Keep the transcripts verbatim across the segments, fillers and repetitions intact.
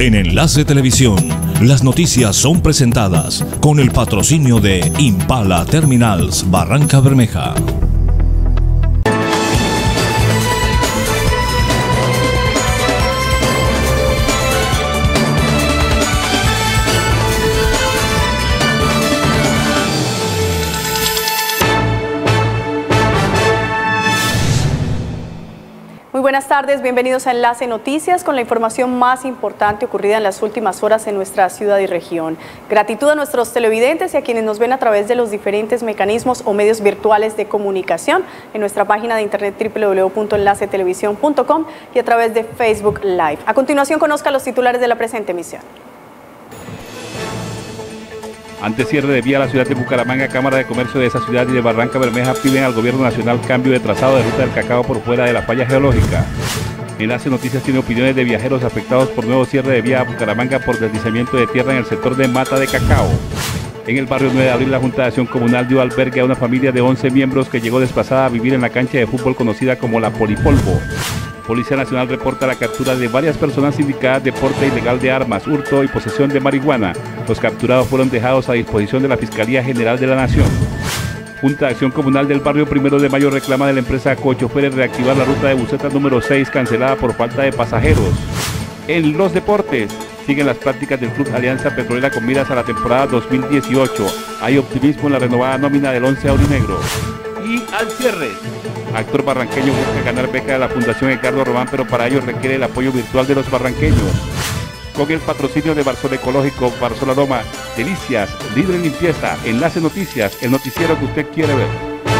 En Enlace Televisión, las noticias son presentadas con el patrocinio de Impala Terminals Barranca Bermeja. Muy buenas tardes, bienvenidos a Enlace Noticias con la información más importante ocurrida en las últimas horas en nuestra ciudad y región. Gratitud a nuestros televidentes y a quienes nos ven a través de los diferentes mecanismos o medios virtuales de comunicación en nuestra página de internet doble u doble u doble u punto enlace televisión punto com y a través de Facebook Live. A continuación conozca los titulares de la presente emisión. Ante cierre de vía a la ciudad de Bucaramanga, Cámara de Comercio de esa ciudad y de Barranca Bermeja piden al gobierno nacional cambio de trazado de ruta del cacao por fuera de la falla geológica. Enlace Noticias tiene opiniones de viajeros afectados por nuevo cierre de vía a Bucaramanga por deslizamiento de tierra en el sector de Mata de Cacao. En el barrio nueve de abril, la Junta de Acción Comunal dio albergue a una familia de once miembros que llegó desplazada a vivir en la cancha de fútbol conocida como La Polipolvo. Policía Nacional reporta la captura de varias personas indicadas de porte ilegal de armas, hurto y posesión de marihuana. Los capturados fueron dejados a disposición de la Fiscalía General de la Nación. Junta de Acción Comunal del barrio Primero de Mayo reclama de la empresa Cochoferes reactivar la ruta de buseta número seis cancelada por falta de pasajeros. En los deportes, siguen las prácticas del Club Alianza Petrolera con miras a la temporada dos mil dieciocho. Hay optimismo en la renovada nómina del once aurinegro. Y al cierre, actor barranqueño busca ganar beca de la Fundación Edgardo Román, pero para ello requiere el apoyo virtual de los barranqueños. Con el patrocinio de Barsol Ecológico, Barsol Aroma, Delicias, Libre Limpieza, Enlace Noticias, el noticiero que usted quiere ver.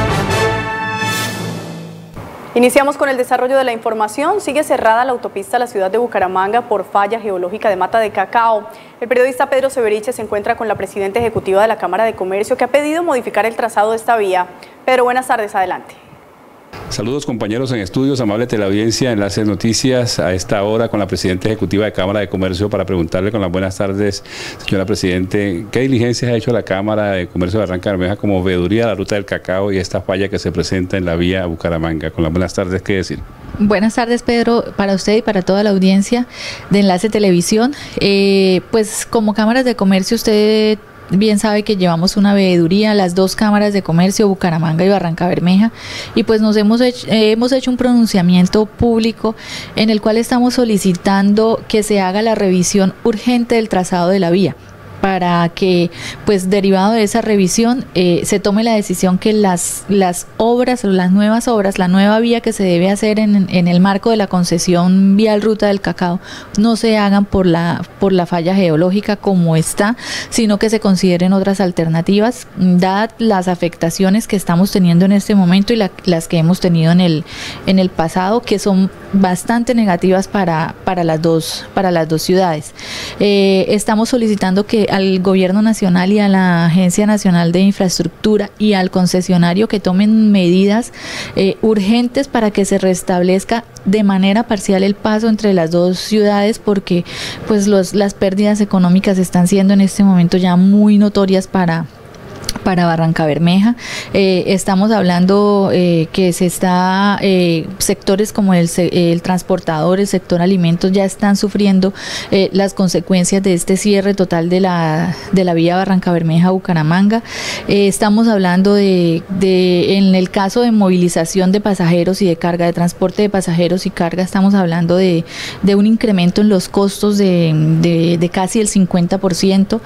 Iniciamos con el desarrollo de la información. Sigue cerrada la autopista a la ciudad de Bucaramanga por falla geológica de Mata de Cacao. El periodista Pedro Severiche se encuentra con la presidenta ejecutiva de la Cámara de Comercio, que ha pedido modificar el trazado de esta vía. Pedro, buenas tardes, adelante. Saludos compañeros en estudios, amable teleaudiencia, Enlace Noticias a esta hora con la presidenta ejecutiva de Cámara de Comercio para preguntarle con las buenas tardes, señora Presidente, ¿qué diligencias ha hecho la Cámara de Comercio de Barranca Bermeja como veeduría de la ruta del cacao y esta falla que se presenta en la vía a Bucaramanga? Con las buenas tardes, ¿qué decir? Buenas tardes, Pedro, para usted y para toda la audiencia de Enlace Televisión. Eh, pues como Cámaras de Comercio usted bien sabe que llevamos una veeduría, las dos cámaras de comercio, Bucaramanga y Barranca Bermeja, y pues nos hemos hecho, eh, hemos hecho un pronunciamiento público en el cual estamos solicitando que se haga la revisión urgente del trazado de la vía, para que, pues derivado de esa revisión, eh, se tome la decisión que las, las obras, las nuevas obras, la nueva vía que se debe hacer en, en el marco de la concesión vial Ruta del Cacao, no se hagan por la, por la falla geológica como está, sino que se consideren otras alternativas, dadas las afectaciones que estamos teniendo en este momento y la, las que hemos tenido en el, en el pasado, que son bastante negativas para, para, las, dos, para las dos ciudades. Eh, estamos solicitando que al Gobierno Nacional y a la Agencia Nacional de Infraestructura y al concesionario que tomen medidas eh, urgentes para que se restablezca de manera parcial el paso entre las dos ciudades, porque pues los, las pérdidas económicas están siendo en este momento ya muy notorias para para Barranca Bermeja. Eh, estamos hablando eh, que se está, eh, sectores como el, el transportador, el sector alimentos ya están sufriendo eh, las consecuencias de este cierre total de la, de la vía Barranca Bermeja-Bucaramanga. Eh, estamos hablando de, de, en el caso de movilización de pasajeros y de carga, de transporte de pasajeros y carga, estamos hablando de, de un incremento en los costos de, de, de casi el cincuenta por ciento,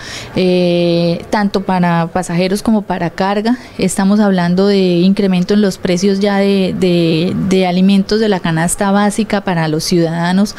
eh, tanto para pasajeros como para carga. Estamos hablando de incremento en los precios ya de, de, de alimentos de la canasta básica para los ciudadanos,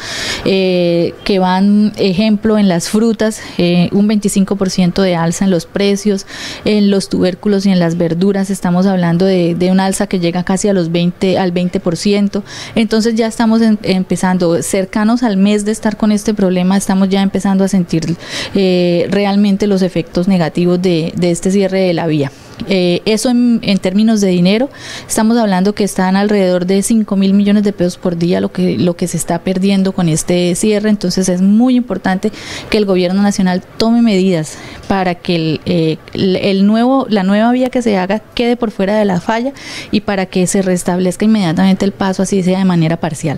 eh, que van, ejemplo, en las frutas, eh, un veinticinco por ciento de alza en los precios, en los tubérculos y en las verduras estamos hablando de, de una alza que llega casi a los veinte, al veinte por ciento. Entonces ya estamos en, empezando, cercanos al mes de estar con este problema, estamos ya empezando a sentir eh, realmente los efectos negativos de, de este cierre de la vía. Eh, eso en, en términos de dinero, estamos hablando que están alrededor de cinco mil millones de pesos por día lo que, lo que se está perdiendo con este cierre. Entonces es muy importante que el gobierno nacional tome medidas para que el, eh, el nuevo, la nueva vía que se haga quede por fuera de la falla y para que se restablezca inmediatamente el paso, así sea de manera parcial.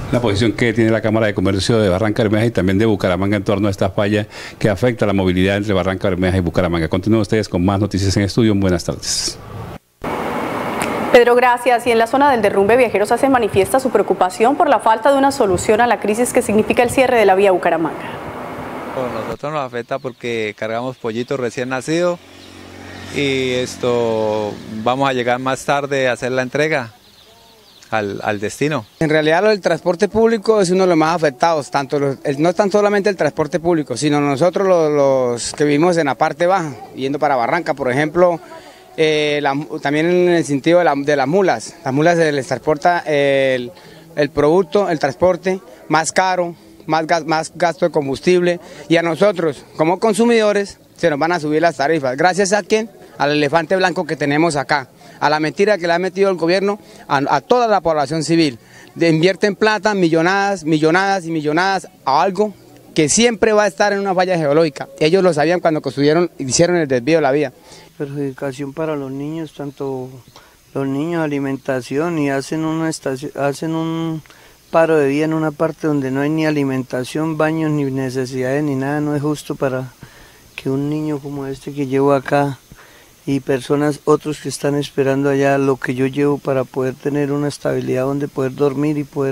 La posición que tiene la Cámara de Comercio de Barranca Bermeja y también de Bucaramanga en torno a esta falla que afecta la movilidad entre Barranca Bermeja y Bucaramanga. Continúen ustedes con más noticias en estudio. Buenas tardes. Pedro, gracias. Y en la zona del derrumbe, viajeros hacen manifiesta su preocupación por la falta de una solución a la crisis que significa el cierre de la vía Bucaramanga. A nosotros nos afecta porque cargamos pollitos recién nacidos y esto vamos a llegar más tarde a hacer la entrega al, al destino. En realidad lo del transporte público es uno de los más afectados, tanto los, no es tan solamente el transporte público, sino nosotros los, los que vivimos en la parte baja, yendo para Barranca, por ejemplo. Eh, la, también en el sentido de, la, de las mulas, las mulas se les transporta el, el producto, el transporte más caro, más, gas, más gasto de combustible, y a nosotros como consumidores se nos van a subir las tarifas. ¿Gracias a quién? Al elefante blanco que tenemos acá, a la mentira que le ha metido el gobierno a, a toda la población civil. De, invierten plata, millonadas, millonadas y millonadas a algo que siempre va a estar en una falla geológica. Ellos lo sabían cuando construyeron, hicieron el desvío de la vía. Perjudicación para los niños, tanto los niños, alimentación, y hacen una estación, hacen un paro de vía en una parte donde no hay ni alimentación, baños, ni necesidades, ni nada. No es justo para que un niño como este que llevo acá y personas, otros que están esperando allá, lo que yo llevo para poder tener una estabilidad donde poder dormir y poder...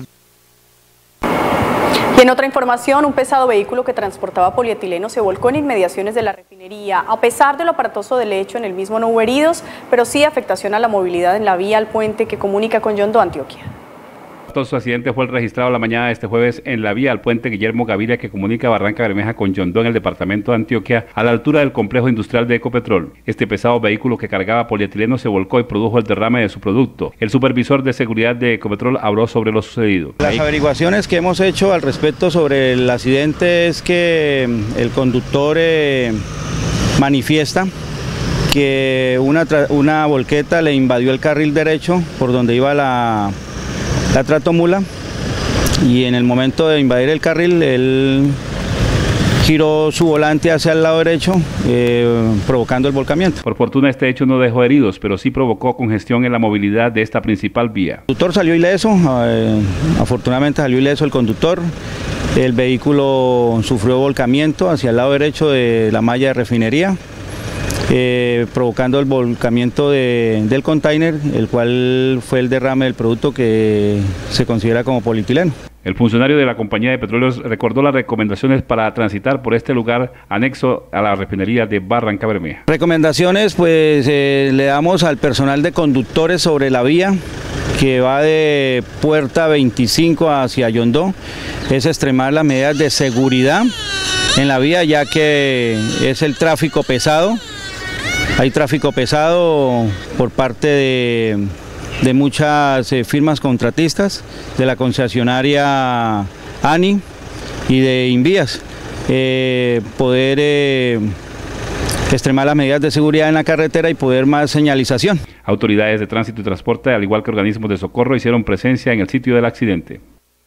Y en otra información, un pesado vehículo que transportaba polietileno se volcó en inmediaciones de la refinería. A pesar de lo aparatoso del hecho, en el mismo no hubo heridos, pero sí afectación a la movilidad en la vía al puente que comunica con Yondó, Antioquia. Su accidente fue registrado la mañana de este jueves en la vía al puente Guillermo Gaviria que comunica Barranca Bermeja con Yondó en el departamento de Antioquia a la altura del complejo industrial de Ecopetrol. Este pesado vehículo que cargaba polietileno se volcó y produjo el derrame de su producto. El supervisor de seguridad de Ecopetrol habló sobre lo sucedido. Las averiguaciones que hemos hecho al respecto sobre el accidente es que el conductor eh, manifiesta que una, una volqueta le invadió el carril derecho por donde iba la... la tratomula, y en el momento de invadir el carril él giró su volante hacia el lado derecho, eh, provocando el volcamiento. Por fortuna este hecho no dejó heridos, pero sí provocó congestión en la movilidad de esta principal vía. El conductor salió ileso, eh, afortunadamente salió ileso el conductor. El vehículo sufrió volcamiento hacia el lado derecho de la malla de refinería, Eh, provocando el volcamiento de, del container, el cual fue el derrame del producto que se considera como polietileno. El funcionario de la compañía de petróleos recordó las recomendaciones para transitar por este lugar anexo a la refinería de Barranca Bermeja. Recomendaciones, pues eh, le damos al personal de conductores sobre la vía que va de Puerta veinticinco hacia Yondó, es extremar las medidas de seguridad en la vía, ya que es el tráfico pesado. Hay tráfico pesado por parte de, de muchas eh, firmas contratistas, de la concesionaria ANI y de Invías. Eh, poder eh, extremar las medidas de seguridad en la carretera y poder más señalización. Autoridades de tránsito y transporte, al igual que organismos de socorro, hicieron presencia en el sitio del accidente.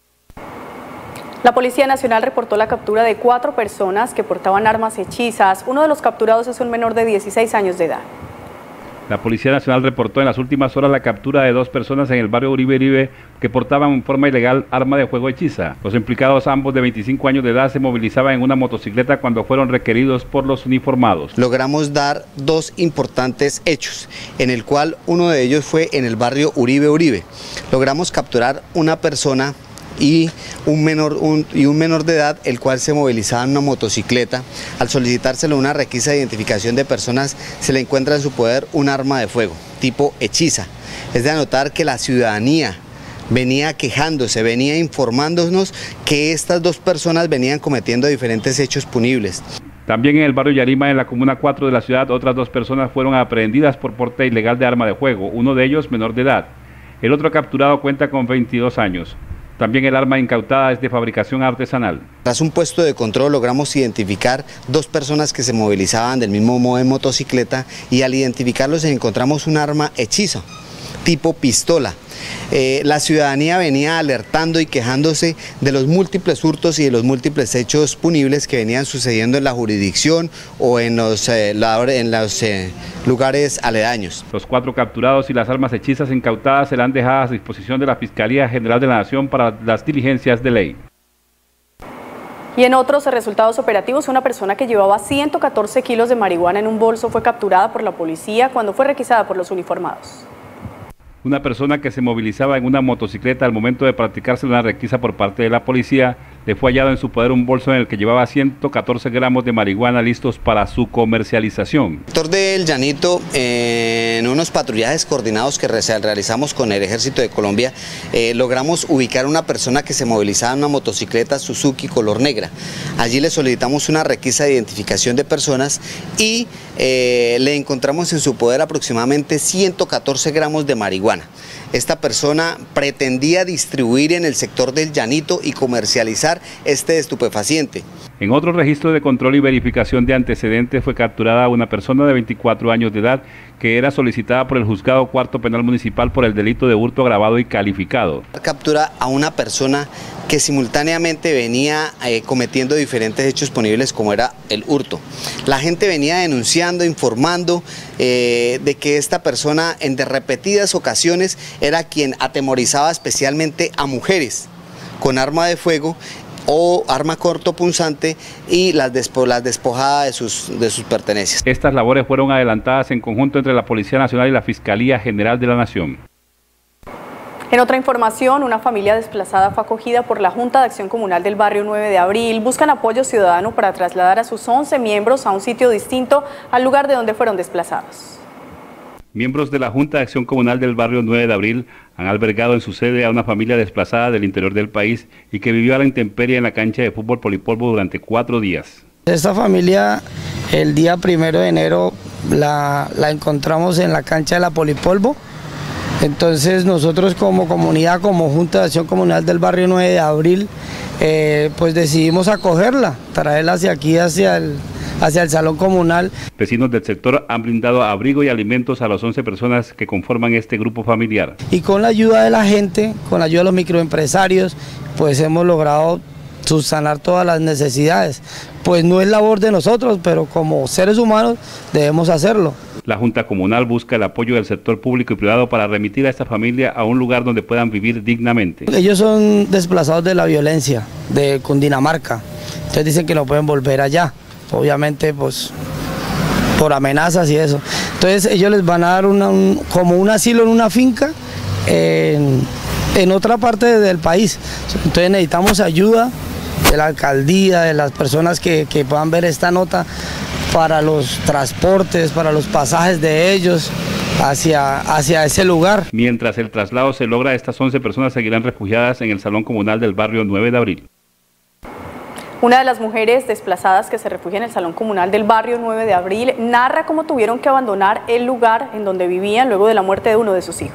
La Policía Nacional reportó la captura de cuatro personas que portaban armas hechizas. Uno de los capturados es un menor de dieciséis años de edad. La Policía Nacional reportó en las últimas horas la captura de dos personas en el barrio Uribe Uribe que portaban en forma ilegal arma de fuego hechiza. Los implicados, ambos de veinticinco años de edad, se movilizaban en una motocicleta cuando fueron requeridos por los uniformados. Logramos dar dos importantes hechos, en el cual uno de ellos fue en el barrio Uribe Uribe. Logramos capturar una persona y un menor un, y un menor de edad, el cual se movilizaba en una motocicleta. Al solicitárselo una requisa de identificación de personas, se le encuentra en su poder un arma de fuego tipo hechiza. Es de anotar que la ciudadanía venía quejándose, venía informándonos que estas dos personas venían cometiendo diferentes hechos punibles. También en el barrio Yarima, en la comuna cuatro de la ciudad, otras dos personas fueron aprehendidas por porte ilegal de arma de fuego, uno de ellos menor de edad. El otro capturado cuenta con veintidós años. También el arma incautada es de fabricación artesanal. Tras un puesto de control logramos identificar dos personas que se movilizaban del mismo modo en motocicleta, y al identificarlos encontramos un arma hechiza, tipo pistola. Eh, la ciudadanía venía alertando y quejándose de los múltiples hurtos y de los múltiples hechos punibles que venían sucediendo en la jurisdicción o en los, eh, la, en los eh, lugares aledaños. Los cuatro capturados y las armas hechizas incautadas serán dejadas a disposición de la Fiscalía General de la Nación para las diligencias de ley. Y en otros resultados operativos, una persona que llevaba ciento catorce kilos de marihuana en un bolso fue capturada por la policía cuando fue requisada por los uniformados. Una persona que se movilizaba en una motocicleta al momento de practicarse una requisa por parte de la policía, le fue hallado en su poder un bolso en el que llevaba ciento catorce gramos de marihuana listos para su comercialización. En el sector del Llanito, eh, en unos patrullajes coordinados que realizamos con el Ejército de Colombia, eh, logramos ubicar a una persona que se movilizaba en una motocicleta Suzuki color negra. Allí le solicitamos una requisa de identificación de personas y eh, le encontramos en su poder aproximadamente ciento catorce gramos de marihuana. Esta persona pretendía distribuir en el sector del Llanito y comercializar este estupefaciente. En otro registro de control y verificación de antecedentes fue capturada una persona de veinticuatro años de edad que era solicitada por el Juzgado Cuarto Penal Municipal por el delito de hurto agravado y calificado. Captura a una persona que simultáneamente venía eh, cometiendo diferentes hechos punibles como era el hurto. La gente venía denunciando, informando eh, de que esta persona en de repetidas ocasiones era quien atemorizaba especialmente a mujeres con arma de fuego o arma cortopunzante y las, despo, las despojaba de sus, de sus pertenencias. Estas labores fueron adelantadas en conjunto entre la Policía Nacional y la Fiscalía General de la Nación. En otra información, una familia desplazada fue acogida por la Junta de Acción Comunal del barrio nueve de abril. Buscan apoyo ciudadano para trasladar a sus once miembros a un sitio distinto al lugar de donde fueron desplazados. Miembros de la Junta de Acción Comunal del barrio nueve de abril han albergado en su sede a una familia desplazada del interior del país y que vivió a la intemperie en la cancha de fútbol Polipolvo durante cuatro días. Esta familia el día primero de enero la, la encontramos en la cancha de la Polipolvo. Entonces nosotros como comunidad, como Junta de Acción Comunal del barrio nueve de abril, eh, pues decidimos acogerla, traerla hacia aquí, hacia el, hacia el salón comunal. Vecinos del sector han brindado abrigo y alimentos a las once personas que conforman este grupo familiar. Y con la ayuda de la gente, con la ayuda de los microempresarios, pues hemos logrado subsanar todas las necesidades. Pues no es labor de nosotros, pero como seres humanos debemos hacerlo. La Junta Comunal busca el apoyo del sector público y privado para remitir a esta familia a un lugar donde puedan vivir dignamente. Ellos son desplazados de la violencia de Cundinamarca, entonces dicen que no pueden volver allá, obviamente pues por amenazas y eso. Entonces ellos les van a dar una, un, como un asilo en una finca en, en otra parte del país. Entonces necesitamos ayuda de la alcaldía, de las personas que, que puedan ver esta nota, para los transportes, para los pasajes de ellos hacia, hacia ese lugar. Mientras el traslado se logra, estas once personas seguirán refugiadas en el Salón Comunal del barrio nueve de abril. Una de las mujeres desplazadas que se refugia en el Salón Comunal del barrio nueve de abril narra cómo tuvieron que abandonar el lugar en donde vivían luego de la muerte de uno de sus hijos.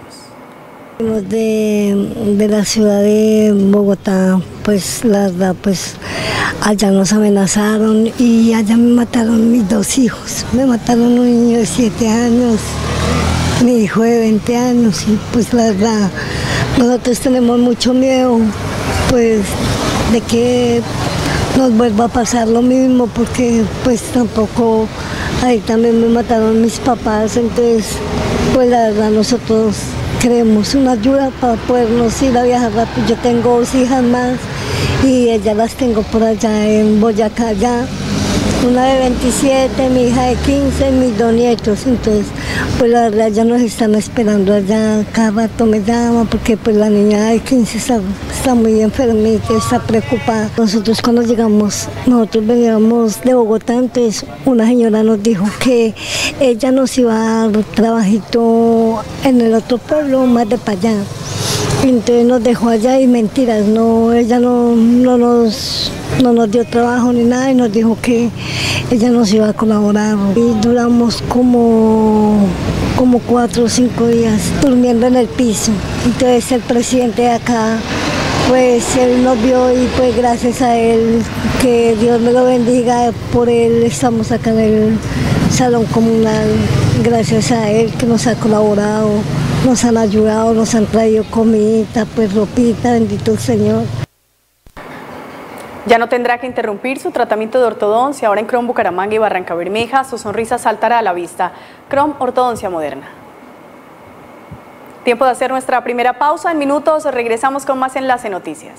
De, de la ciudad de Bogotá, pues la verdad, pues allá nos amenazaron y allá me mataron mis dos hijos. Me mataron un niño de siete años, mi hijo de veinte años y pues la verdad, nosotros tenemos mucho miedo pues de que nos vuelva a pasar lo mismo porque pues tampoco, ahí también me mataron mis papás, entonces pues la verdad nosotros queremos una ayuda para podernos ir a viajar rápido. Yo tengo dos hijas más y ellas las tengo por allá en Boyacá, ya. Una de veintisiete, mi hija de quince, mis dos nietos. Entonces, pues la verdad ya nos están esperando allá, cada rato me llama porque pues la niña de quince está, está muy enfermita, está preocupada. Nosotros cuando llegamos, nosotros veníamos de Bogotá, entonces una señora nos dijo que ella nos iba a dar trabajito en el otro pueblo, más de para allá. Entonces nos dejó allá y mentiras, no, ella no, no, nos, no nos dio trabajo ni nada y nos dijo que ella nos iba a colaborar. Y duramos como, como cuatro o cinco días durmiendo en el piso. Entonces el presidente de acá, pues él nos vio y pues gracias a él, que Dios me lo bendiga, por él estamos acá en el Salón Comunal, gracias a él que nos ha colaborado nos han ayudado, nos han traído comida, pues ropita, bendito el Señor. Ya no tendrá que interrumpir su tratamiento de ortodoncia. Ahora en Crom Bucaramanga y Barranca Bermeja, su sonrisa saltará a la vista. Crom Ortodoncia Moderna. Tiempo de hacer nuestra primera pausa. En minutos regresamos con más Enlace Noticias.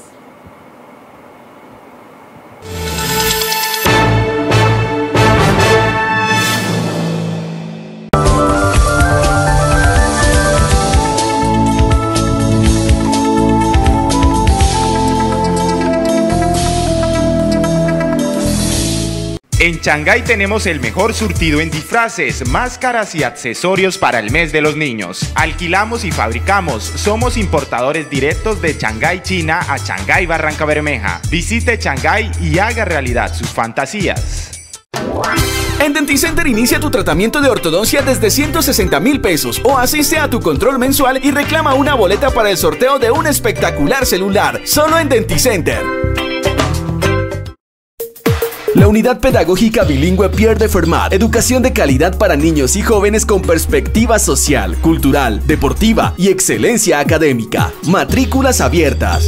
En Shanghái tenemos el mejor surtido en disfraces, máscaras y accesorios para el mes de los niños. Alquilamos y fabricamos. Somos importadores directos de Shanghái, China a Shanghái, Barranca Bermeja. Visite Shanghái y haga realidad sus fantasías. En Denticenter inicia tu tratamiento de ortodoncia desde ciento sesenta mil pesos o asiste a tu control mensual y reclama una boleta para el sorteo de un espectacular celular. Solo en Denticenter. La Unidad Pedagógica Bilingüe Pierre de Fermat, educación de calidad para niños y jóvenes con perspectiva social, cultural, deportiva y excelencia académica. Matrículas abiertas.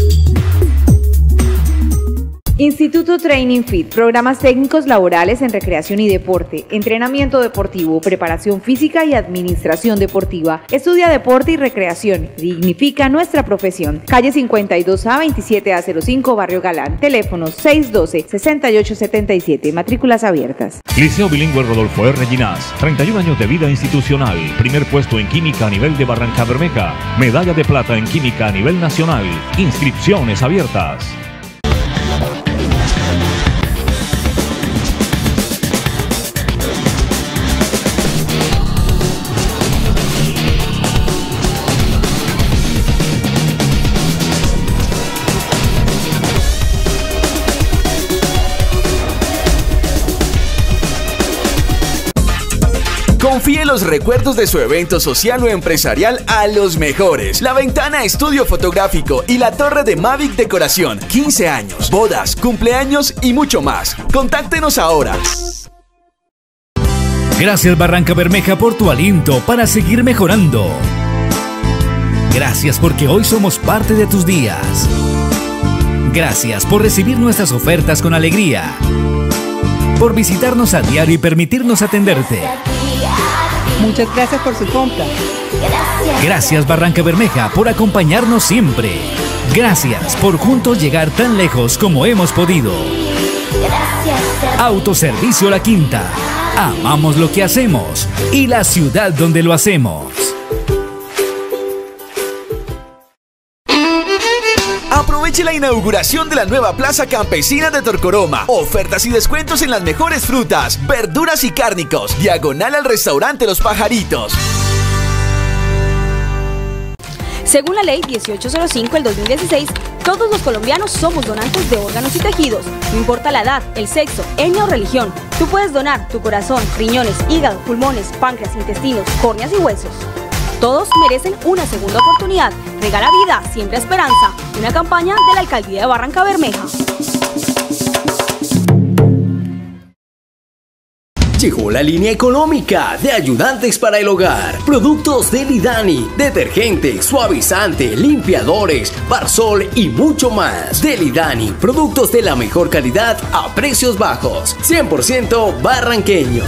Instituto Training Fit, programas técnicos laborales en recreación y deporte, entrenamiento deportivo, preparación física y administración deportiva. Estudia deporte y recreación, dignifica nuestra profesión. Calle cincuenta y dos A, veintisiete A cero cinco, Barrio Galán. Teléfonos seis uno dos, seis ocho siete siete, matrículas abiertas. Liceo Bilingüe Rodolfo R. Ginás, treinta y un años de vida institucional, primer puesto en química a nivel de Barranca Bermeja, medalla de plata en química a nivel nacional, inscripciones abiertas. Confíe los recuerdos de su evento social o empresarial a los mejores. La Ventana Estudio Fotográfico y la Torre de Mavic Decoración. quince años, bodas, cumpleaños y mucho más. Contáctenos ahora. Gracias Barranca Bermeja por tu aliento para seguir mejorando. Gracias porque hoy somos parte de tus días. Gracias por recibir nuestras ofertas con alegría. Por visitarnos a diario y permitirnos atenderte. Muchas gracias por su compra. Gracias. Gracias Barranca Bermeja por acompañarnos siempre. Gracias por juntos llegar tan lejos como hemos podido. Gracias. Autoservicio La Quinta. Amamos lo que hacemos y la ciudad donde lo hacemos. Aproveche la inauguración de la nueva Plaza Campesina de Torcoroma. Ofertas y descuentos en las mejores frutas, verduras y cárnicos. Diagonal al restaurante Los Pajaritos. Según la ley dieciocho cero cinco del dos mil dieciséis, todos los colombianos somos donantes de órganos y tejidos. No importa la edad, el sexo, etnia o religión. Tú puedes donar tu corazón, riñones, hígado, pulmones, páncreas, intestinos, córneas y huesos. Todos merecen una segunda oportunidad. Regala vida, siembra esperanza. Una campaña de la Alcaldía de Barranca Bermeja. Llegó la línea económica de ayudantes para el hogar. Productos de Lidani, detergente, suavizante, limpiadores, Barsol y mucho más. De Lidani, productos de la mejor calidad a precios bajos. cien por ciento barranqueño.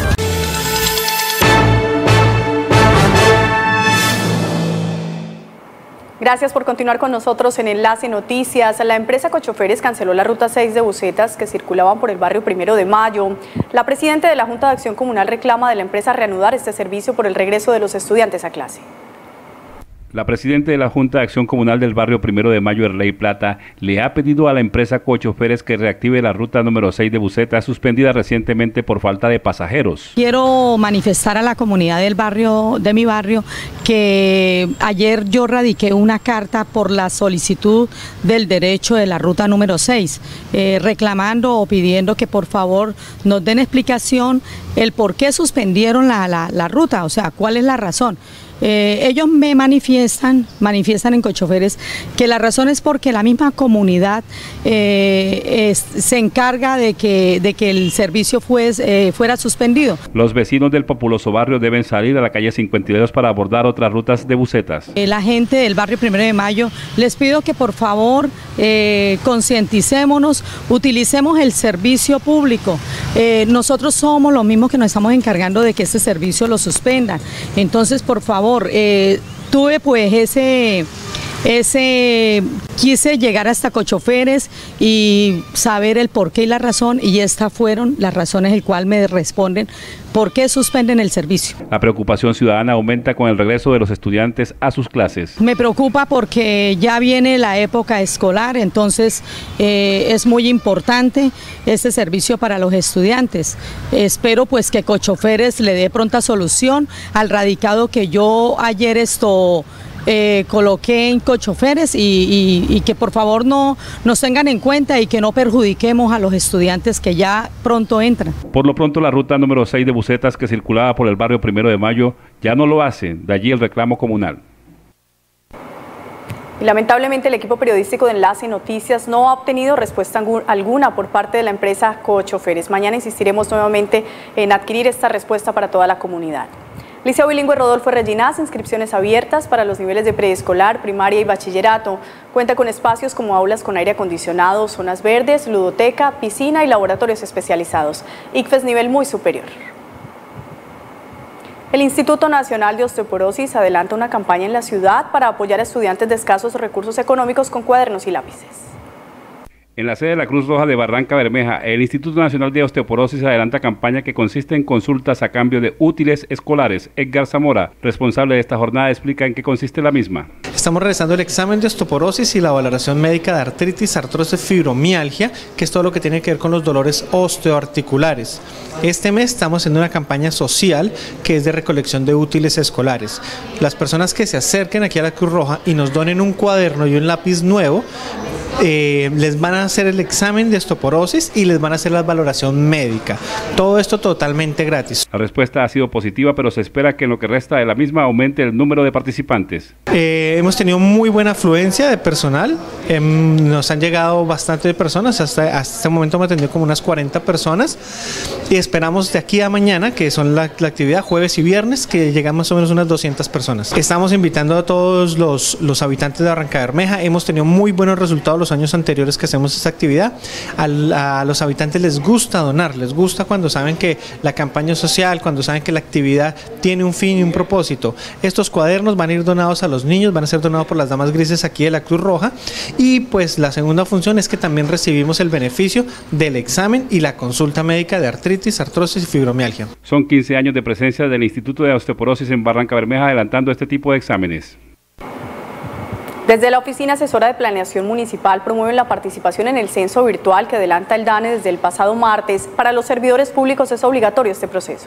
Gracias por continuar con nosotros en Enlace Noticias. La empresa Cochoferes canceló la ruta seis de busetas que circulaban por el barrio Primero de Mayo. La presidenta de la Junta de Acción Comunal reclama de la empresa reanudar este servicio por el regreso de los estudiantes a clase. La presidenta de la Junta de Acción Comunal del barrio Primero de Mayo, Erley Plata, le ha pedido a la empresa Cochoferes que reactive la ruta número seis de busetas, suspendida recientemente por falta de pasajeros. Quiero manifestar a la comunidad del barrio, de mi barrio, que ayer yo radiqué una carta por la solicitud del derecho de la ruta número seis, eh, reclamando o pidiendo que por favor nos den explicación el por qué suspendieron la, la, la ruta, o sea, cuál es la razón. Eh, ellos me manifiestan, manifiestan en Cochoferes que la razón es porque la misma comunidad eh, es, se encarga de que, de que el servicio fues, eh, fuera suspendido. Los vecinos del populoso barrio deben salir a la calle cincuenta y dos para abordar otras rutas de busetas. Eh, la gente del barrio Primero de Mayo, les pido que por favor eh, concienticémonos, utilicemos el servicio público. Eh, nosotros somos los mismos que nos estamos encargando de que este servicio lo suspendan. Entonces, por favor, Eh, tuve pues ese, ese, quise llegar hasta Cochoferes y saber el porqué y la razón, y estas fueron las razones el cual me responden por qué suspenden el servicio. La preocupación ciudadana aumenta con el regreso de los estudiantes a sus clases. Me preocupa porque ya viene la época escolar, entonces eh, es muy importante este servicio para los estudiantes. Espero pues que Cochoferes le dé pronta solución al radicado que yo ayer esto eh, coloqué en Cochoferes y, y, y que por favor no nos tengan en cuenta y que no perjudiquemos a los estudiantes que ya pronto entran. Por lo pronto la ruta número seis de busetas que circulaba por el barrio Primero de Mayo ya no lo hace, de allí el reclamo comunal. Y lamentablemente el equipo periodístico de Enlace Noticias no ha obtenido respuesta alguna por parte de la empresa Cochoferes. Mañana insistiremos nuevamente en adquirir esta respuesta para toda la comunidad. Liceo Bilingüe Rodolfo Reginás, inscripciones abiertas para los niveles de preescolar, primaria y bachillerato. Cuenta con espacios como aulas con aire acondicionado, zonas verdes, ludoteca, piscina y laboratorios especializados. I C F E S nivel muy superior. El Instituto Nacional de Osteoporosis adelanta una campaña en la ciudad para apoyar a estudiantes de escasos recursos económicos con cuadernos y lápices. En la sede de la Cruz Roja de Barranca Bermeja, el Instituto Nacional de Osteoporosis adelanta campaña que consiste en consultas a cambio de útiles escolares. Edgar Zamora, responsable de esta jornada, explica en qué consiste la misma. Estamos realizando el examen de osteoporosis y la valoración médica de artritis, artrosis, fibromialgia, que es todo lo que tiene que ver con los dolores osteoarticulares. Este mes estamos haciendo una campaña social que es de recolección de útiles escolares. Las personas que se acerquen aquí a la Cruz Roja y nos donen un cuaderno y un lápiz nuevo, Eh, les van a hacer el examen de osteoporosis y les van a hacer la valoración médica. Todo esto totalmente gratis. La respuesta ha sido positiva, pero se espera que en lo que resta de la misma aumente el número de participantes. Eh, hemos tenido muy buena afluencia de personal, eh, nos han llegado bastante personas, hasta, hasta este momento hemos tenido como unas cuarenta personas y esperamos de aquí a mañana, que son la, la actividad jueves y viernes, que llegan más o menos unas doscientas personas. Estamos invitando a todos los, los habitantes de Barranca Bermeja, hemos tenido muy buenos resultados los años anteriores que hacemos esta actividad. A, a los habitantes les gusta donar, les gusta cuando saben que la campaña es social, cuando saben que la actividad tiene un fin y un propósito. Estos cuadernos van a ir donados a los niños, van a ser donados por las damas grises aquí de la Cruz Roja, y pues la segunda función es que también recibimos el beneficio del examen y la consulta médica de artritis, artrosis y fibromialgia. Son quince años de presencia del Instituto de Osteoporosis en Barranca Bermeja adelantando este tipo de exámenes. Desde la Oficina Asesora de Planeación Municipal promueven la participación en el censo virtual que adelanta el DANE desde el pasado martes. Para los servidores públicos es obligatorio este proceso.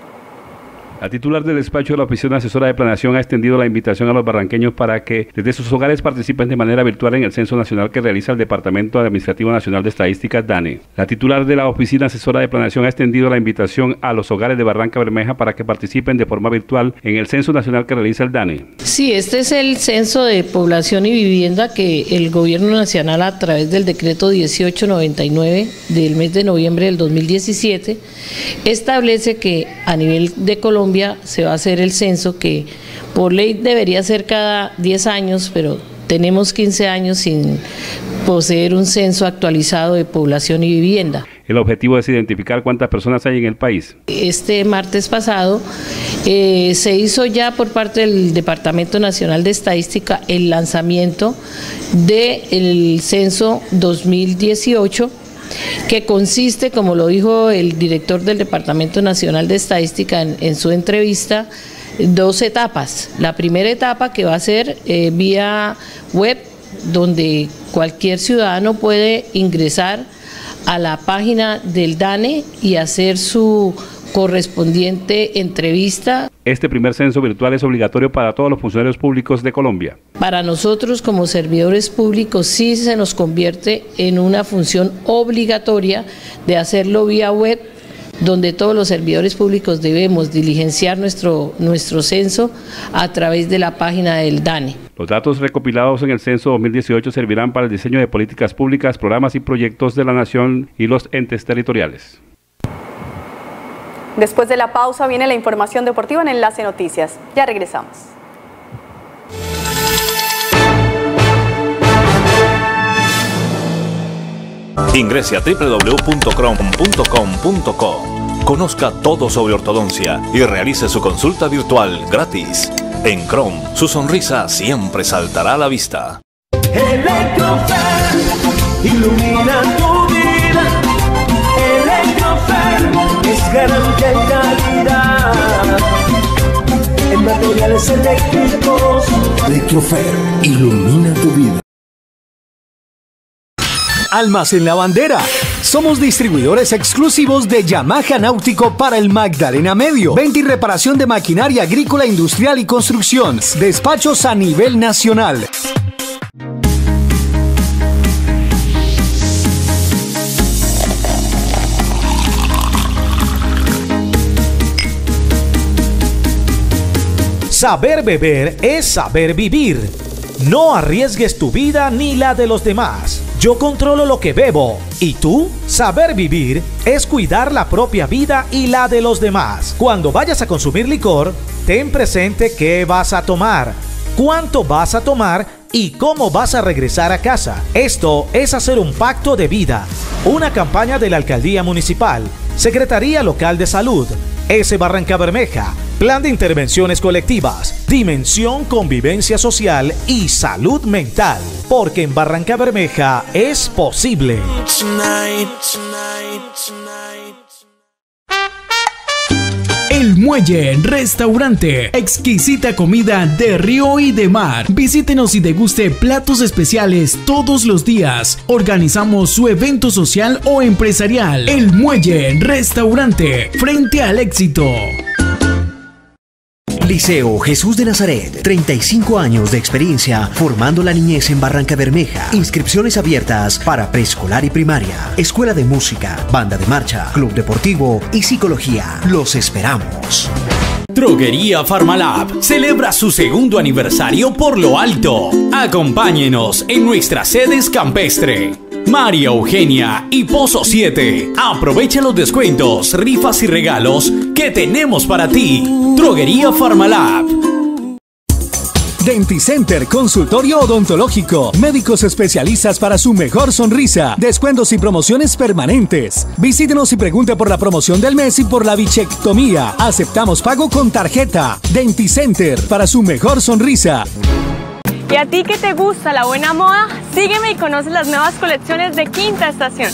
La titular del despacho de la Oficina Asesora de Planeación ha extendido la invitación a los barranqueños para que desde sus hogares participen de manera virtual en el censo nacional que realiza el Departamento Administrativo Nacional de Estadísticas DANE. La titular de la Oficina Asesora de Planeación ha extendido la invitación a los hogares de Barranca Bermeja para que participen de forma virtual en el censo nacional que realiza el DANE. Sí, este es el censo de población y vivienda que el Gobierno Nacional, a través del decreto dieciocho noventa y nueve del mes de noviembre del dos mil diecisiete, establece que a nivel de Colombia se va a hacer el censo, que por ley debería ser cada diez años, pero tenemos quince años sin poseer un censo actualizado de población y vivienda. El objetivo es identificar cuántas personas hay en el país. Este martes pasado eh, se hizo ya por parte del Departamento Nacional de Estadística el lanzamiento del censo dos mil dieciocho, que consiste, como lo dijo el director del Departamento Nacional de Estadística en, en su entrevista, dos etapas. La primera etapa, que va a ser eh, vía web, donde cualquier ciudadano puede ingresar a la página del DANE y hacer su correspondiente entrevista. Este primer censo virtual es obligatorio para todos los funcionarios públicos de Colombia. Para nosotros como servidores públicos sí se nos convierte en una función obligatoria de hacerlo vía web, donde todos los servidores públicos debemos diligenciar nuestro, nuestro censo a través de la página del DANE. Los datos recopilados en el censo dos mil dieciocho servirán para el diseño de políticas públicas, programas y proyectos de la nación y los entes territoriales. Después de la pausa viene la información deportiva en Enlace Noticias. Ya regresamos. Ingrese a doble u doble u doble u punto crom punto com punto co. Conozca todo sobre ortodoncia y realice su consulta virtual gratis. En Crom, su sonrisa siempre saltará a la vista. Electrofer, ilumina tu vida. Electrofer es garantía y calidad en materiales eléctricos. Electrofer, ilumina tu vida. Almacén La Bandera. Somos distribuidores exclusivos de Yamaha Náutico para el Magdalena Medio. Venta y reparación de maquinaria agrícola, industrial y construcción. Despachos a nivel nacional. Saber beber es saber vivir. No arriesgues tu vida ni la de los demás. Yo controlo lo que bebo. ¿Y tú? Saber vivir es cuidar la propia vida y la de los demás. Cuando vayas a consumir licor, ten presente qué vas a tomar, cuánto vas a tomar y cómo vas a regresar a casa. Esto es hacer un pacto de vida. Una campaña de la Alcaldía Municipal, Secretaría Local de Salud, S Barranca Bermeja, Plan de Intervenciones Colectivas, Dimensión Convivencia Social y Salud Mental. Porque en Barranca Bermeja es posible. El Muelle Restaurante, exquisita comida de río y de mar. Visítenos y deguste platos especiales todos los días. Organizamos su evento social o empresarial. El Muelle Restaurante, frente al éxito. Liceo Jesús de Nazaret, treinta y cinco años de experiencia formando la niñez en Barranca Bermeja. Inscripciones abiertas para preescolar y primaria. Escuela de música, banda de marcha, club deportivo y psicología. Los esperamos. Droguería Farmalab celebra su segundo aniversario por lo alto. Acompáñenos en nuestras sedes campestre, María Eugenia y Pozo siete. Aprovecha los descuentos, rifas y regalos que tenemos para ti. Droguería Farmalab. Denticenter, consultorio odontológico, médicos especialistas para su mejor sonrisa, descuentos y promociones permanentes. Visítenos y pregunte por la promoción del mes y por la bichectomía. Aceptamos pago con tarjeta. Denticenter, para su mejor sonrisa. ¿Y a ti que te gusta la buena moda? Sígueme y conoce las nuevas colecciones de Quinta Estación.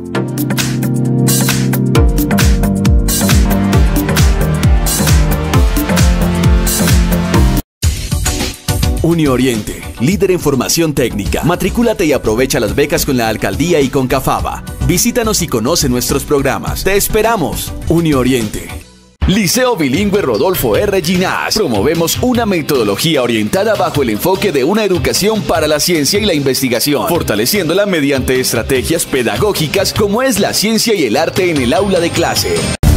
Unioriente, líder en formación técnica. Matrículate y aprovecha las becas con la Alcaldía y con Cafaba. Visítanos y conoce nuestros programas. ¡Te esperamos! Unioriente. Liceo Bilingüe Rodolfo R. Ginás. Promovemos una metodología orientada bajo el enfoque de una educación para la ciencia y la investigación, fortaleciéndola mediante estrategias pedagógicas como es la ciencia y el arte en el aula de clase.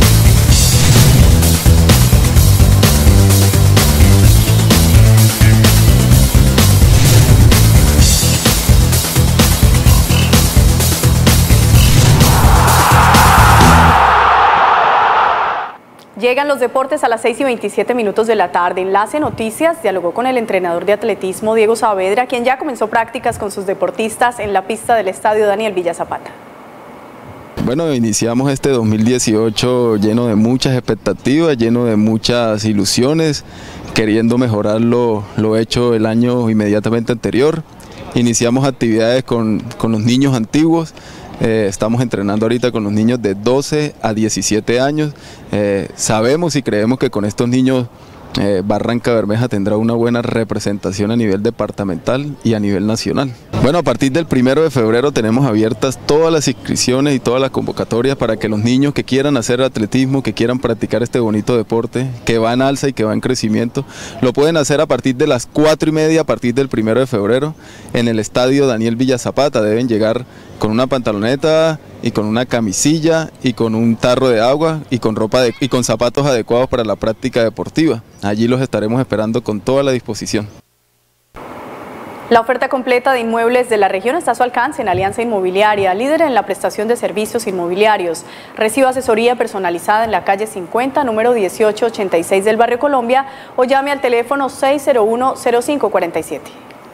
Llegan los deportes a las seis y veintisiete minutos de la tarde. Enlace Noticias dialogó con el entrenador de atletismo Diego Saavedra, quien ya comenzó prácticas con sus deportistas en la pista del estadio Daniel Villa Zapata. Bueno, iniciamos este dos mil dieciocho lleno de muchas expectativas, lleno de muchas ilusiones, queriendo mejorar lo, lo hecho el año inmediatamente anterior. Iniciamos actividades con, con los niños antiguos. Eh, estamos entrenando ahorita con los niños de doce a diecisiete años. Eh, sabemos y creemos que con estos niños eh, Barranca Bermeja tendrá una buena representación a nivel departamental y a nivel nacional. Bueno, a partir del primero de febrero tenemos abiertas todas las inscripciones y todas las convocatorias para que los niños que quieran hacer atletismo, que quieran practicar este bonito deporte, que va en alza y que va en crecimiento, lo pueden hacer a partir de las cuatro y media, a partir del primero de febrero, en el estadio Daniel Villa Zapata. Deben llegar con una pantaloneta y con una camisilla y con un tarro de agua y con ropa de, y con zapatos adecuados para la práctica deportiva. Allí los estaremos esperando con toda la disposición. La oferta completa de inmuebles de la región está a su alcance en Alianza Inmobiliaria, líder en la prestación de servicios inmobiliarios. Reciba asesoría personalizada en la calle cincuenta, número dieciocho ochenta y seis del Barrio Colombia, o llame al teléfono seis cero uno, cero cinco cuatro siete.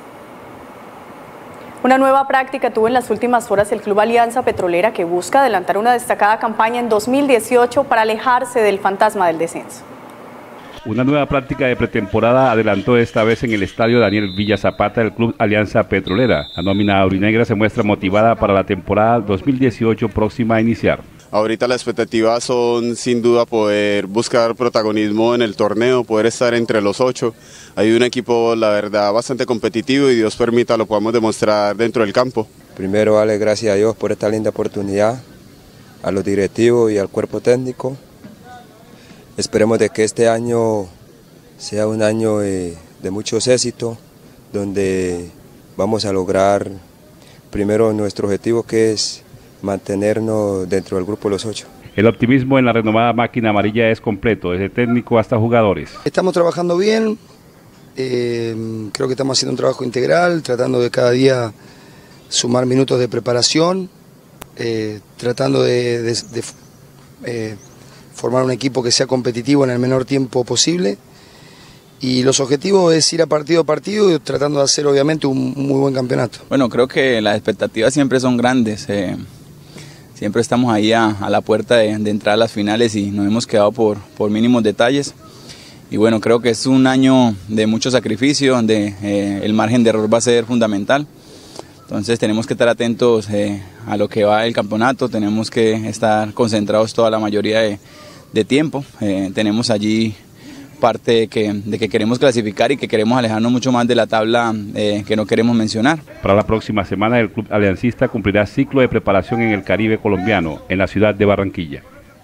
Una nueva práctica tuvo en las últimas horas el Club Alianza Petrolera, que busca adelantar una destacada campaña en dos mil dieciocho para alejarse del fantasma del descenso. Una nueva práctica de pretemporada adelantó esta vez en el estadio Daniel Villa Zapata del Club Alianza Petrolera. La nómina aurinegra se muestra motivada para la temporada dos mil dieciocho próxima a iniciar. Ahorita las expectativas son sin duda poder buscar protagonismo en el torneo, poder estar entre los ocho. Hay un equipo, la verdad, bastante competitivo y Dios permita lo podamos demostrar dentro del campo. Primero, darle gracias a Dios por esta linda oportunidad, a los directivos y al cuerpo técnico. Esperemos de que este año sea un año de, de muchos éxitos, donde vamos a lograr primero nuestro objetivo, que es mantenernos dentro del grupo de los ocho. El optimismo en la renovada máquina amarilla es completo, desde técnico hasta jugadores. Estamos trabajando bien, eh, creo que estamos haciendo un trabajo integral, tratando de cada día sumar minutos de preparación, eh, tratando de... de, de eh, formar un equipo que sea competitivo en el menor tiempo posible, y los objetivos es ir a partido a partido y tratando de hacer obviamente un muy buen campeonato. Bueno, creo que las expectativas siempre son grandes, eh, siempre estamos ahí a, a la puerta de, de entrar a las finales y nos hemos quedado por, por mínimos detalles, y bueno, creo que es un año de mucho sacrificio, donde eh, el margen de error va a ser fundamental. Entonces tenemos que estar atentos eh, a lo que va el campeonato, tenemos que estar concentrados toda la mayoría de, de tiempo. Eh, tenemos allí parte de que, de que queremos clasificar y que queremos alejarnos mucho más de la tabla eh, que no queremos mencionar. Para la próxima semana el Club Aliancista cumplirá ciclo de preparación en el Caribe colombiano, en la ciudad de Barranquilla.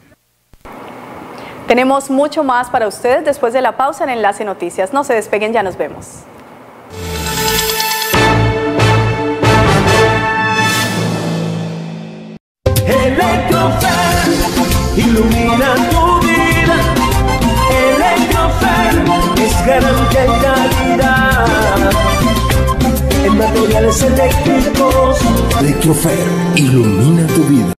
Tenemos mucho más para ustedes después de la pausa en Enlace Noticias. No se despeguen, ya nos vemos. Electrofer, ilumina tu vida. Electrofer es garantía y calidad en materiales eléctricos. Electrofer, ilumina tu vida.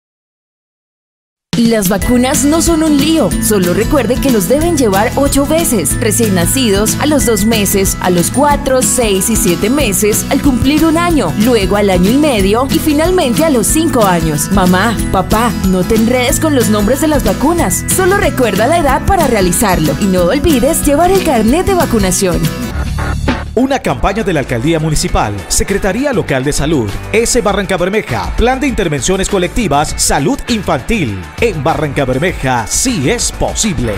Las vacunas no son un lío, solo recuerde que los deben llevar ocho veces, recién nacidos, a los dos meses, a los cuatro, seis y siete meses, al cumplir un año, luego al año y medio y finalmente a los cinco años. Mamá, papá, no te enredes con los nombres de las vacunas, solo recuerda la edad para realizarlo y no olvides llevar el carnet de vacunación. Una campaña de la Alcaldía Municipal, Secretaría Local de Salud, S. Barrancabermeja, Plan de Intervenciones Colectivas, Salud Infantil. En Barrancabermeja sí es posible.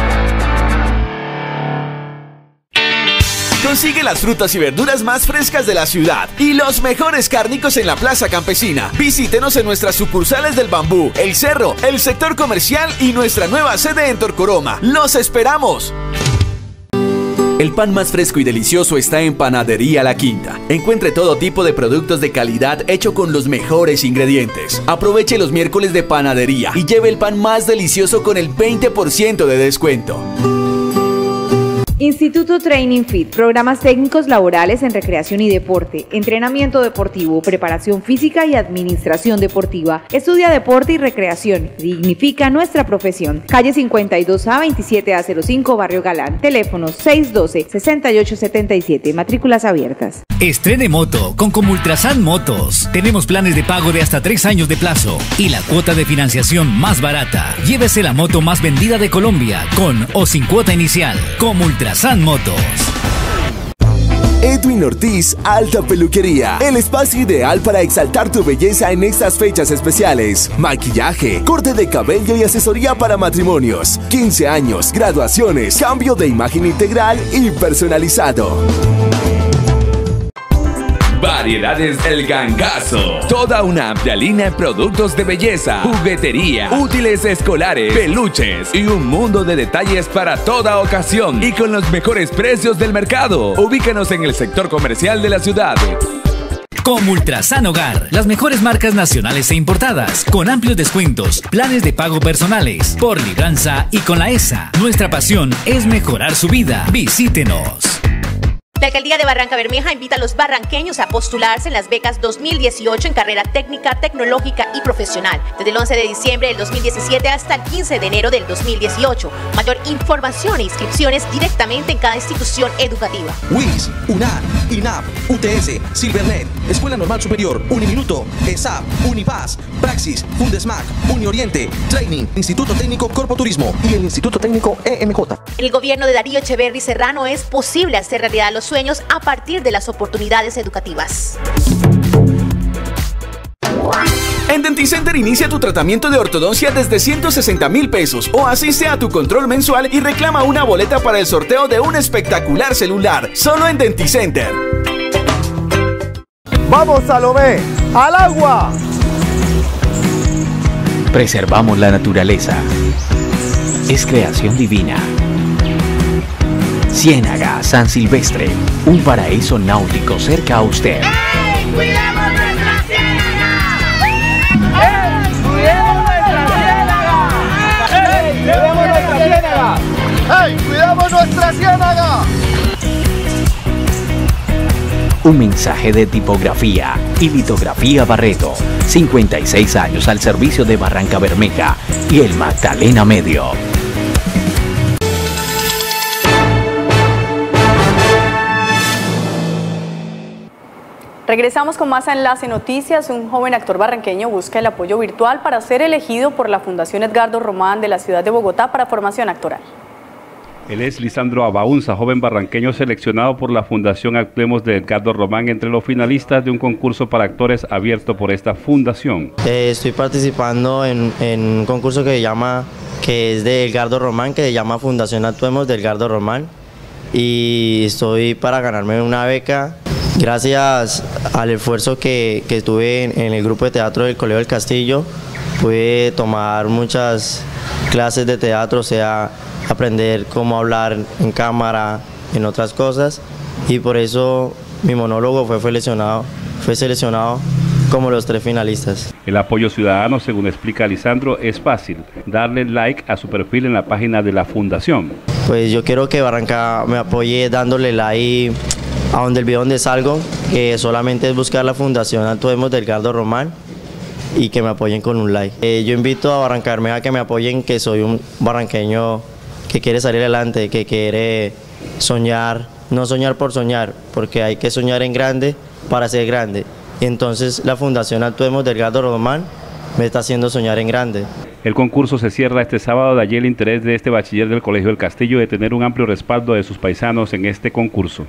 Consigue las frutas y verduras más frescas de la ciudad y los mejores cárnicos en la Plaza Campesina. Visítenos en nuestras sucursales del Bambú, El Cerro, el sector comercial y nuestra nueva sede en Torcoroma. ¡Los esperamos! El pan más fresco y delicioso está en Panadería La Quinta. Encuentre todo tipo de productos de calidad hecho con los mejores ingredientes. Aproveche los miércoles de panadería y lleve el pan más delicioso con el veinte por ciento de descuento. Instituto Training Fit, programas técnicos laborales en recreación y deporte, entrenamiento deportivo, preparación física y administración deportiva. Estudia deporte y recreación, dignifica nuestra profesión. Calle cincuenta y dos A, veintisiete A cero cinco, Barrio Galán. Teléfono seis uno dos, seis ocho siete siete, matrículas abiertas. Estrene moto con Comultrasan Motos. Tenemos planes de pago de hasta tres años de plazo y la cuota de financiación más barata. Llévese la moto más vendida de Colombia con o sin cuota inicial. Comultrasan Motos. Edwin Ortiz Alta Peluquería, el espacio ideal para exaltar tu belleza en estas fechas especiales. Maquillaje, corte de cabello y asesoría para matrimonios, quince años, graduaciones, cambio de imagen integral y personalizado. Variedades El Gangazo. Toda una amplia línea de productos de belleza, juguetería, útiles escolares, peluches y un mundo de detalles para toda ocasión y con los mejores precios del mercado. Ubícanos en el sector comercial de la ciudad. Como Ultrasan Hogar, las mejores marcas nacionales e importadas, con amplios descuentos, planes de pago personales, por libranza y con la E S A. Nuestra pasión es mejorar su vida. Visítenos. La Alcaldía de Barranca Bermeja invita a los barranqueños a postularse en las becas dos mil dieciocho en carrera técnica, tecnológica y profesional, desde el once de diciembre del dos mil diecisiete hasta el quince de enero del dos mil dieciocho. Mayor información e inscripciones directamente en cada institución educativa. U I S, UNAR, INAP, U T S, Silvernet, Escuela Normal Superior, Uniminuto, ESAP, Unipaz, Praxis, Fundesmac, Unioriente, Training, Instituto Técnico Corpo Turismo y el Instituto Técnico E M J. El gobierno de Darío Echeverri Serrano es posible hacer realidad los sueños a partir de las oportunidades educativas. En Denticenter inicia tu tratamiento de ortodoncia desde ciento sesenta mil pesos o asiste a tu control mensual y reclama una boleta para el sorteo de un espectacular celular, solo en Denticenter. ¡Vamos, Salomé! ¡Al agua! Preservamos la naturaleza. Es creación divina. Ciénaga San Silvestre, un paraíso náutico cerca a usted. ¡Ey! ¡Cuidemos nuestra ciénaga! ¡Ey! ¡Cuidemos nuestra ciénaga! ¡Ey! ¡Cuidemos nuestra ciénaga! ¡Ey! ¡Cuidemos nuestra ciénaga! Un mensaje de tipografía y litografía Barreto. cincuenta y seis años al servicio de Barranca Bermeja y el Magdalena Medio. Regresamos con más Enlace Noticias. Un joven actor barranqueño busca el apoyo virtual para ser elegido por la Fundación Edgardo Román de la ciudad de Bogotá para formación actoral. Él es Lisandro Abaunza, joven barranqueño seleccionado por la Fundación Actuemos de Edgardo Román entre los finalistas de un concurso para actores abierto por esta fundación. Eh, estoy participando en, en un concurso que se llama, que es de Edgardo Román, que se llama Fundación Actuemos de Edgardo Román, y estoy para ganarme una beca. Gracias al esfuerzo que, que tuve en, en el grupo de teatro del Colegio del Castillo, pude tomar muchas clases de teatro, o sea, aprender cómo hablar en cámara, en otras cosas, y por eso mi monólogo fue seleccionado, fue seleccionado como los tres finalistas. El apoyo ciudadano, según explica Lisandro, es fácil, darle like a su perfil en la página de la fundación. Pues yo quiero que Barranca me apoye dándole like a donde el video donde salgo, que solamente es buscar la Fundación Actuemos de Edgardo Román y que me apoyen con un like. Eh, yo invito a Barranca Bermeja a que me apoyen, que soy un barranqueño que quiere salir adelante, que quiere soñar, no soñar por soñar, porque hay que soñar en grande para ser grande. Y entonces la Fundación Actuemos de Edgardo Román me está haciendo soñar en grande. El concurso se cierra este sábado. De allí el interés de este bachiller del Colegio del Castillo de tener un amplio respaldo de sus paisanos en este concurso.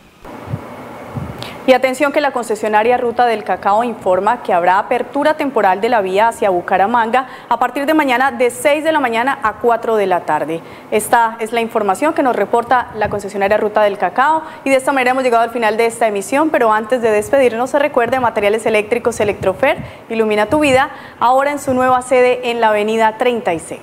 Y atención que la concesionaria Ruta del Cacao informa que habrá apertura temporal de la vía hacia Bucaramanga a partir de mañana de seis de la mañana a cuatro de la tarde. Esta es la información que nos reporta la concesionaria Ruta del Cacao y de esta manera hemos llegado al final de esta emisión, pero antes de despedirnos se recuerde Materiales Eléctricos Electrofer, ilumina tu vida, ahora en su nueva sede en la avenida treinta y seis.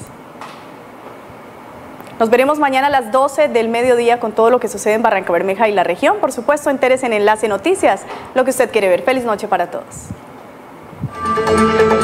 Nos veremos mañana a las doce del mediodía con todo lo que sucede en Barranca Bermeja y la región. Por supuesto, entérese en Enlace Noticias, lo que usted quiere ver. Feliz noche para todos.